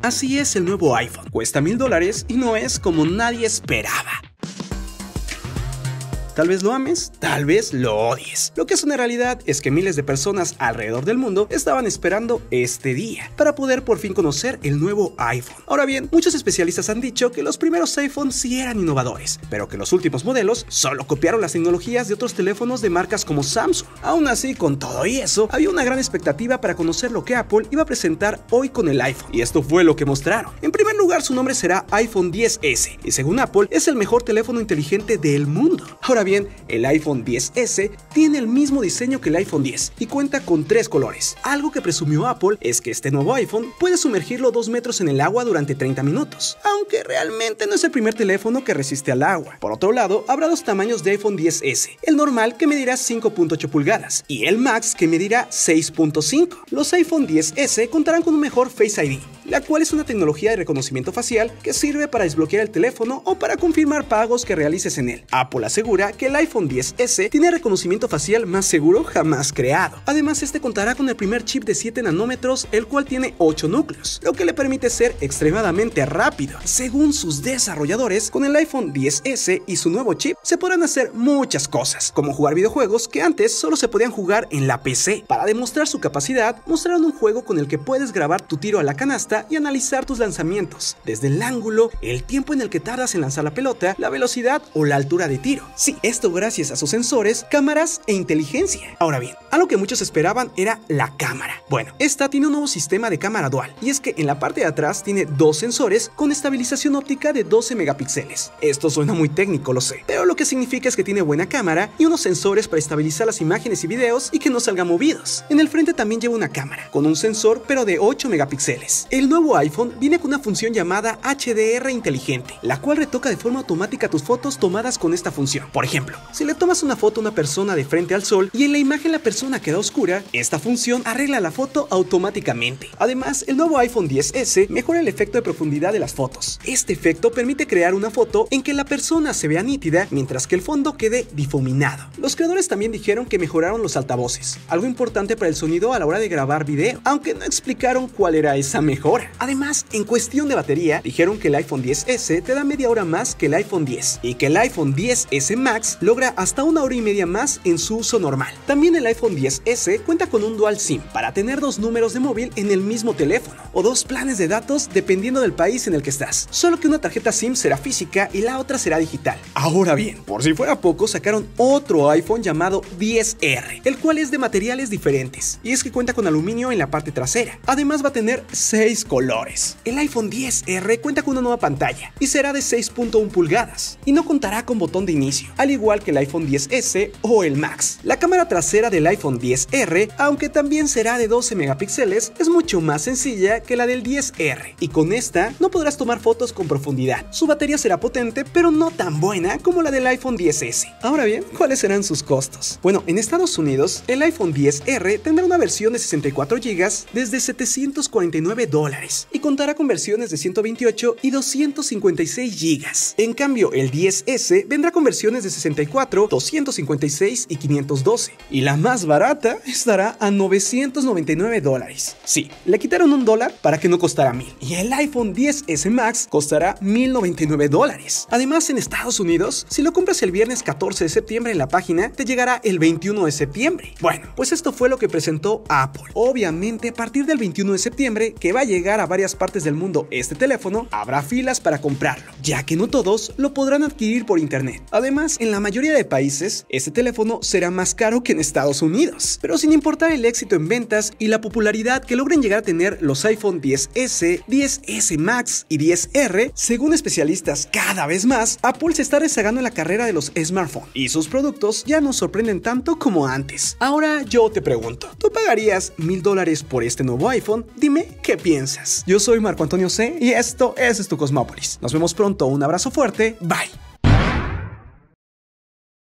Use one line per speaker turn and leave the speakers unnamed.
Así es, el nuevo iPhone cuesta $1000 y no es como nadie esperaba. Tal vez lo ames, tal vez lo odies. Lo que es una realidad es que miles de personas alrededor del mundo estaban esperando este día para poder por fin conocer el nuevo iPhone. Ahora bien, muchos especialistas han dicho que los primeros iPhones sí eran innovadores, pero que los últimos modelos solo copiaron las tecnologías de otros teléfonos de marcas como Samsung. Aún así, con todo y eso, había una gran expectativa para conocer lo que Apple iba a presentar hoy con el iPhone, y esto fue lo que mostraron. En primer lugar, su nombre será iPhone XS, y según Apple, es el mejor teléfono inteligente del mundo. Ahora bien, el iPhone XS tiene el mismo diseño que el iPhone X y cuenta con 3 colores. Algo que presumió Apple es que este nuevo iPhone puede sumergirlo 2 metros en el agua durante 30 minutos, aunque realmente no es el primer teléfono que resiste al agua. Por otro lado, habrá dos tamaños de iPhone XS, el normal que medirá 5.8 pulgadas y el Max que medirá 6.5. Los iPhone XS contarán con un mejor Face ID, la cual es una tecnología de reconocimiento facial que sirve para desbloquear el teléfono o para confirmar pagos que realices en él. Apple asegura que el iPhone XS tiene reconocimiento facial más seguro jamás creado. Además, este contará con el primer chip de 7 nanómetros, el cual tiene 8 núcleos, lo que le permite ser extremadamente rápido. Según sus desarrolladores, con el iPhone XS y su nuevo chip se podrán hacer muchas cosas, como jugar videojuegos que antes solo se podían jugar en la PC. Para demostrar su capacidad, mostraron un juego con el que puedes grabar tu tiro a la canasta y analizar tus lanzamientos, desde el ángulo, el tiempo en el que tardas en lanzar la pelota, la velocidad o la altura de tiro. Sí, esto gracias a sus sensores, cámaras e inteligencia. Ahora bien, algo que muchos esperaban era la cámara. Bueno, esta tiene un nuevo sistema de cámara dual, y es que en la parte de atrás tiene dos sensores con estabilización óptica de 12 megapíxeles. Esto suena muy técnico, lo sé, pero lo que significa es que tiene buena cámara y unos sensores para estabilizar las imágenes y videos y que no salgan movidos. En el frente también lleva una cámara, con un sensor pero de 8 megapíxeles. El nuevo iPhone viene con una función llamada HDR inteligente, la cual retoca de forma automática tus fotos tomadas con esta función. Por ejemplo, si le tomas una foto a una persona de frente al sol y en la imagen la persona queda oscura, esta función arregla la foto automáticamente. Además, el nuevo iPhone XS mejora el efecto de profundidad de las fotos. Este efecto permite crear una foto en que la persona se vea nítida mientras que el fondo quede difuminado. Los creadores también dijeron que mejoraron los altavoces, algo importante para el sonido a la hora de grabar video, aunque no explicaron cuál era esa mejora. Además, en cuestión de batería, dijeron que el iPhone XS te da media hora más que el iPhone X y que el iPhone XS Max logra hasta 1 hora y media más en su uso normal. También el iPhone XS cuenta con un Dual SIM para tener 2 números de móvil en el mismo teléfono o 2 planes de datos dependiendo del país en el que estás, solo que una tarjeta SIM será física y la otra será digital. Ahora bien, por si fuera poco, sacaron otro iPhone llamado XR, el cual es de materiales diferentes, y es que cuenta con aluminio en la parte trasera. Además va a tener 6 colores. El iPhone XR cuenta con una nueva pantalla y será de 6.1 pulgadas y no contará con botón de inicio, al igual que el iPhone XS o el Max. La cámara trasera del iPhone XR, aunque también será de 12 megapíxeles, es mucho más sencilla que la del XR, y con esta no podrás tomar fotos con profundidad. Su batería será potente, pero no tan buena como la del iPhone XS. Ahora bien, ¿cuáles serán sus costos? Bueno, en Estados Unidos, el iPhone XR tendrá una versión de 64 GB desde $749 y contará con versiones de 128 y 256 GB. En cambio, el XS vendrá con versiones de 64, 256 y 512, y la más barata estará a $999. Sí, le quitaron $1 para que no costara $1000, y el iPhone XS Max costará $1099. Además, en Estados Unidos, si lo compras el viernes 14 de septiembre en la página, te llegará el 21 de septiembre. Bueno, pues esto fue lo que presentó Apple. Obviamente, a partir del 21 de septiembre, que va a llegar a varias partes del mundo este teléfono, habrá filas para comprarlo, ya que no todos lo podrán adquirir por internet. Además, en la mayoría de países, este teléfono será más caro que en Estados Unidos. Pero sin importar el éxito en ventas y la popularidad que logren llegar a tener los iPhone XS, XS Max y XR, según especialistas cada vez más, Apple se está rezagando en la carrera de los smartphones y sus productos ya no sorprenden tanto como antes. Ahora yo te pregunto, ¿tú pagarías $1000 por este nuevo iPhone? Dime qué piensas. Yo soy Marco Antonio C y esto es Tu Cosmópolis. Nos vemos pronto, un abrazo fuerte, bye.